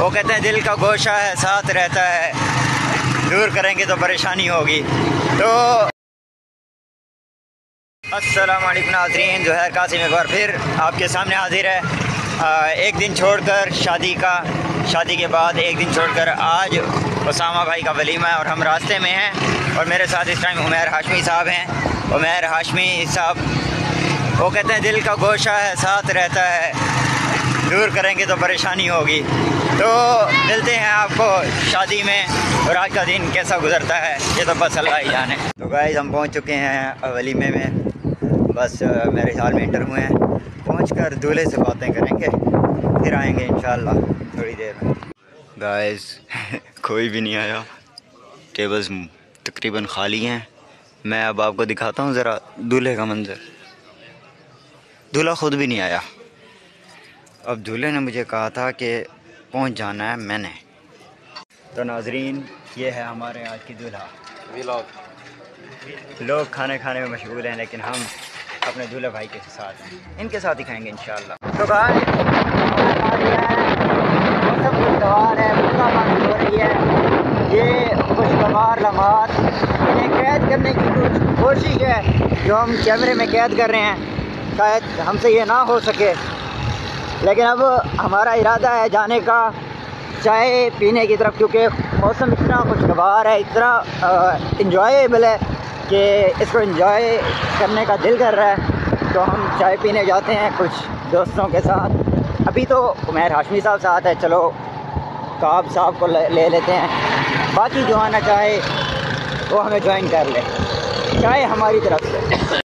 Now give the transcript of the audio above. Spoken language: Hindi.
वो कहते हैं दिल का गोशा है साथ रहता है, दूर करेंगे तो परेशानी होगी। तो अस्सलाम वालेकुम नाज़रीन, ज़ोहैर कासिम एक बार फिर आपके सामने हाजिर है। एक दिन छोड़कर शादी के बाद एक दिन छोड़कर आज उसामा भाई का वलीमा है और हम रास्ते में हैं। और मेरे साथ इस टाइम उमैर हाशमी साहब हैं। उमैर हाशमी साहब वो कहते हैं दिल का गोशा है साथ रहता है, दूर करेंगे तो परेशानी होगी। तो मिलते हैं आपको शादी में और आज का दिन कैसा गुजरता है ये तो बस अल्लाह ही जाने। तो गाइस हम पहुंच चुके हैं वलीमे में, बस मेरे ख्याल में इंटर हुए हैं। पहुंचकर दूल्हे से बातें करेंगे फिर आएंगे इंशाल्लाह थोड़ी देर में। गाइस कोई भी नहीं आया, टेबल्स तकरीबन खाली हैं। मैं अब आपको दिखाता हूँ ज़रा दूल्हे का मंजर। दूल्हा खुद भी नहीं आया। अब दूल्हे ने मुझे कहा था कि पहुंच जाना है मैंने। तो नाजरीन ये है हमारे आज की दूल्हा। लोग खाने खाने में मशगूल हैं लेकिन हम अपने दूल्हे भाई के साथ इनके साथ ही खाएंगे इंशाल्लाह। तो गाइस मौसम खुशगवार है, बूंदाबांदी हो रही है। ये खुशगवार लम्हात इन्हें कैद करने की कुछ कोशिश है जो हम कैमरे में कैद कर रहे हैं। शायद हमसे ये ना हो सके लेकिन अब हमारा इरादा है जाने का चाय पीने की तरफ, क्योंकि मौसम इतना खुशगवार है, इतना इंजॉयबल है कि इसको इंजॉय करने का दिल कर रहा है। तो हम चाय पीने जाते हैं कुछ दोस्तों के साथ। अभी तो उमैर हाशमी साहब साथ है, चलो काब साहब को ले लेते हैं, बाकी जो आना चाहे वो हमें ज्वाइन कर ले। चाय हमारी तरफ से।